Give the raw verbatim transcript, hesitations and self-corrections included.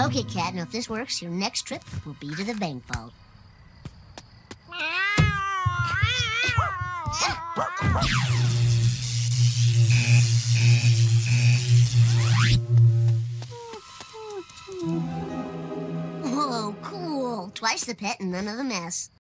Okay, Cat, now if this works, your next trip will be to the bank vault. Whoa, cool. Twice the pet and none of the mess.